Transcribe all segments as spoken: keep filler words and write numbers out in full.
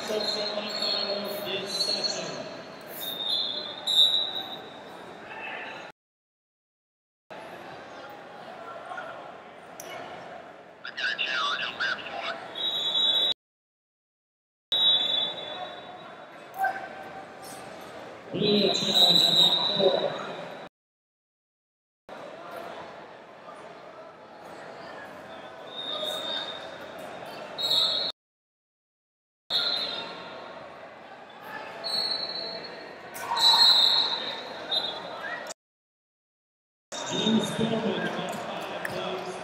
matchup semifinals this session. I got a challenge on map four. Blue challenge on map four. James Spillman, map five, please.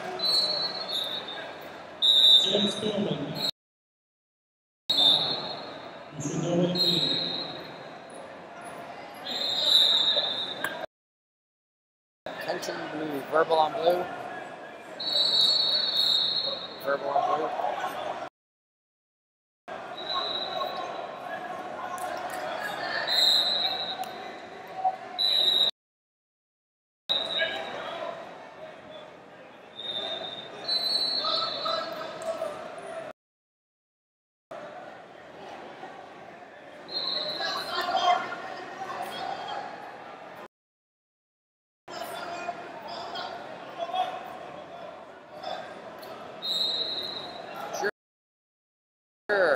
James Spillman, map five. You should know what it means. Attention blue, verbal on blue. Verbal on blue. Sure.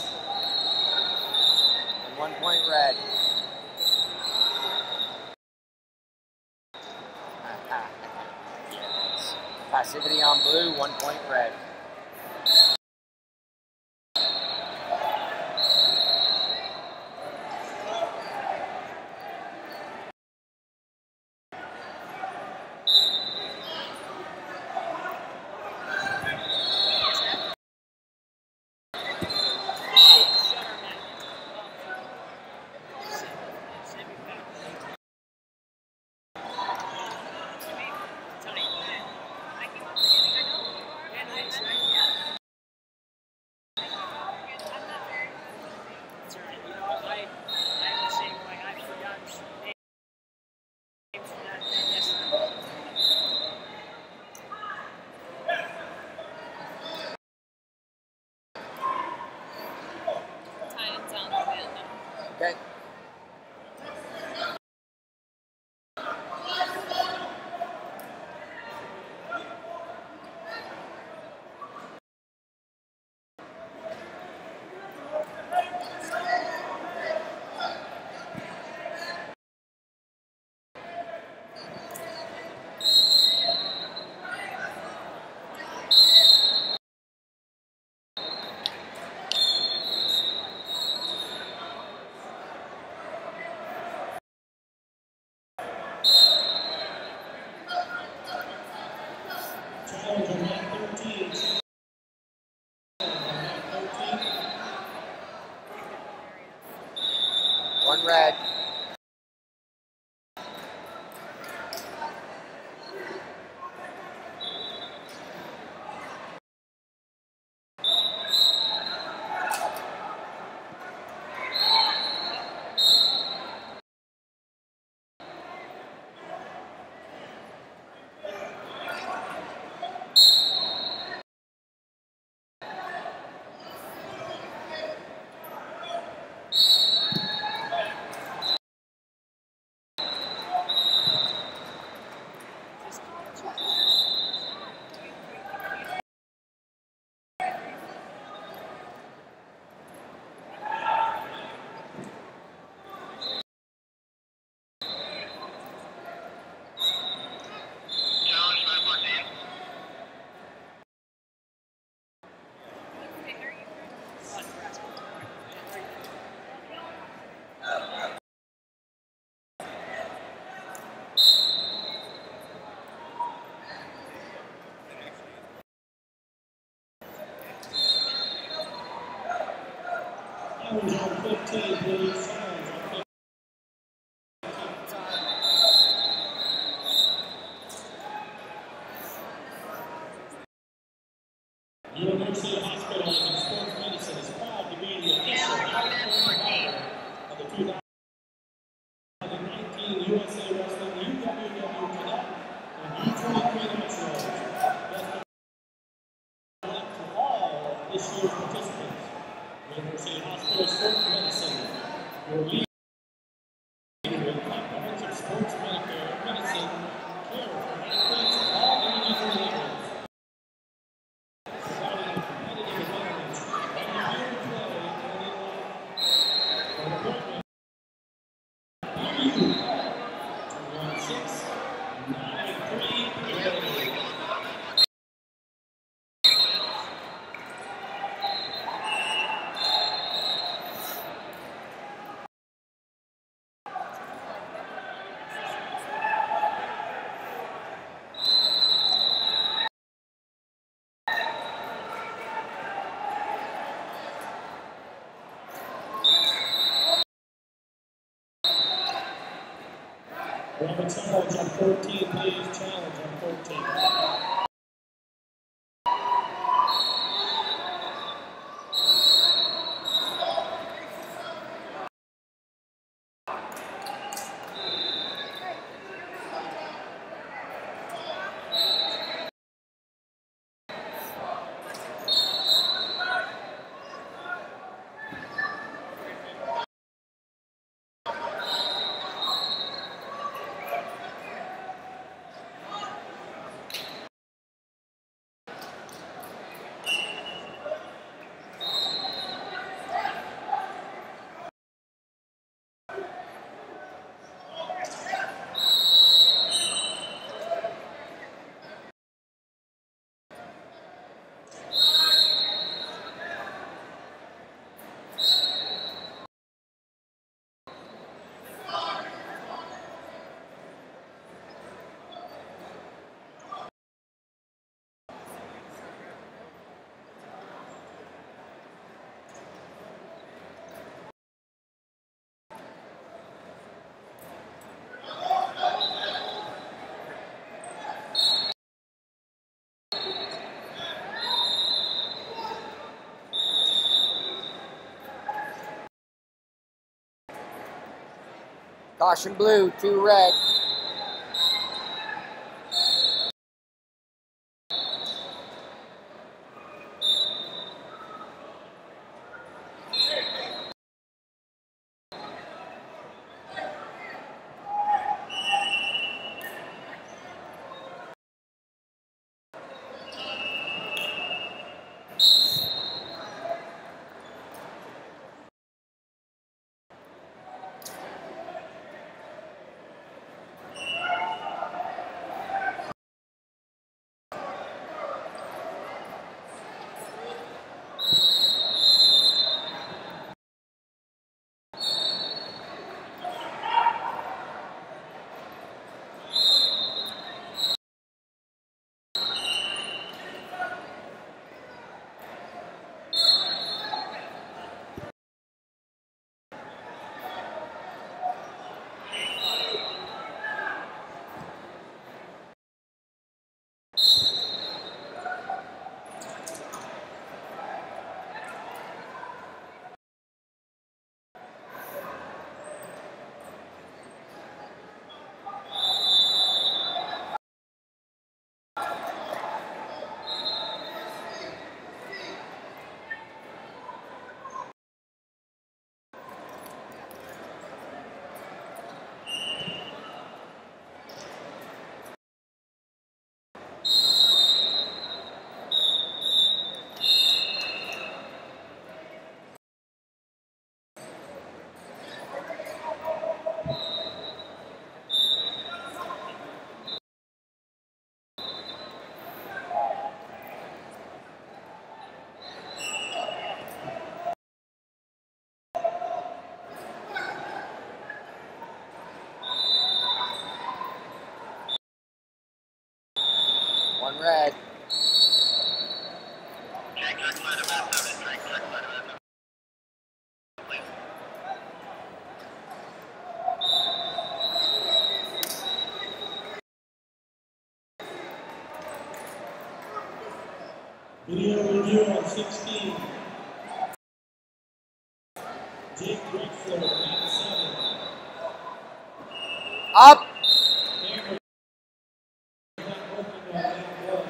And one point red. Yes. Passivity on blue, one point red. Okay. Challenge on map thirteen. Map thirteen. One red. Challenge map fourteen. Challenge on fifteen, please. Challenge on fifteen. University Hospitals and Sports Medicine is proud to be the official provider of the two thousand nineteen U S A Wrestling U W W Cadet and U twenty-three Nationals. Best of luck to all of this year's participants. University Hospitals Hospital Sports Medicine, your leader in comprehensive sports medicare, medicine, care for athletes of all ages and levels. Providing a competitive advantage on the field play and in life. For appointment, you call two one six, nine three three. Robert Challenge on fourteen, please. Challenge on fourteen. Caution blue, two red. One red. Check, check, find a map seven. Check, check, find a map seven. Please. Video review on sixteen. Jake Drexler, ninety-seven. Up. Cameron not working on that one.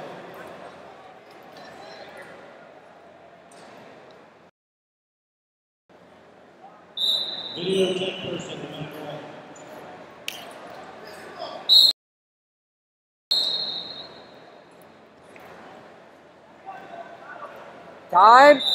Video check person, number one. Time.